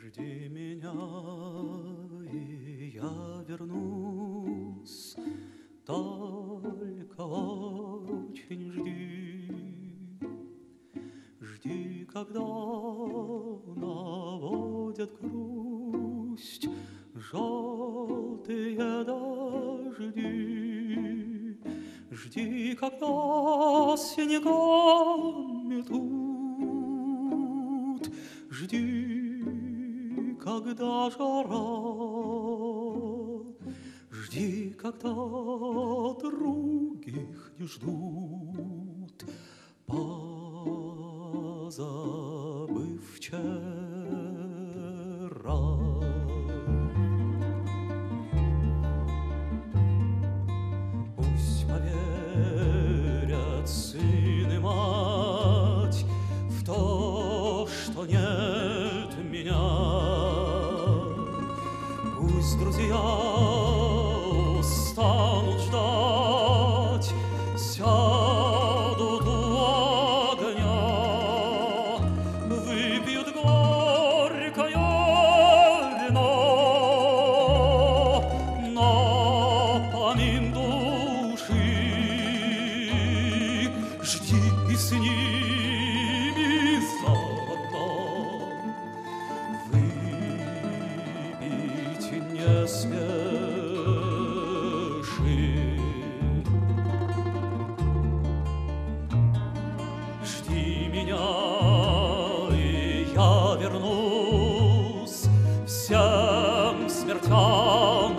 Жди меня, и я вернусь, только очень жди. Жди, когда наводят грусть желтые дожди. Жди, когда снегом метут. Жди, когда жара. Жди, когда других не ждут, позабыв вчера. Пусть поверят сын и мать в то, что нет меня. Пусть друзья устанут ждать, сядут у огня, выпьют горькое вино напомин души. Жди и с ними заодно выпить не спеши. Жди меня, и я вернусь всем смертям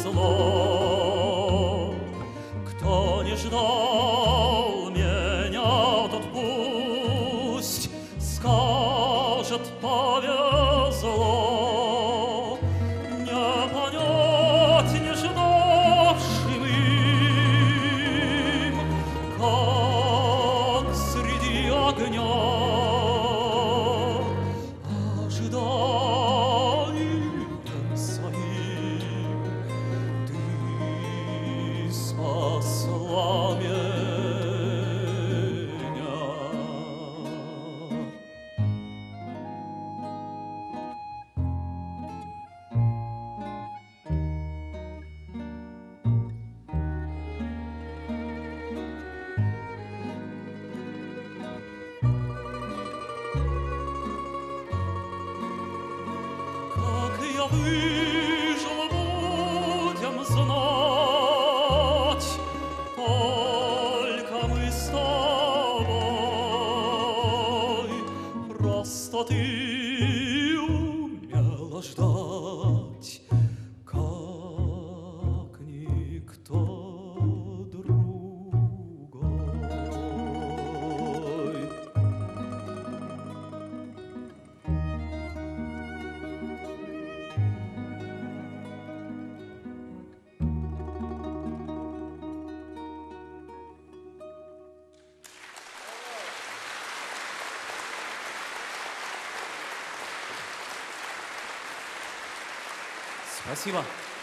назло. Кто не ждал меня, тот пусть скажет: повезло. Не понять не ждавшим им, как среди огня ожиданием своим ты спасла меня. Как я выжил, будем знать, только мы с тобой. Просто ты умела ждать, как никто другой. Спасибо.